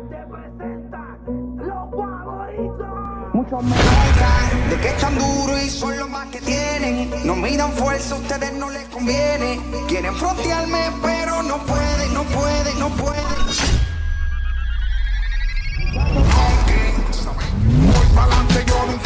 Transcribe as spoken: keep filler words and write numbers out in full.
Te presenta los favoritos. Muchos me hablan de que están duros y son los más que tienen. No midan fuerza, a ustedes no les conviene. Quieren frontearme, pero no pueden, no pueden, no pueden. Voy pa'lante, yo nunca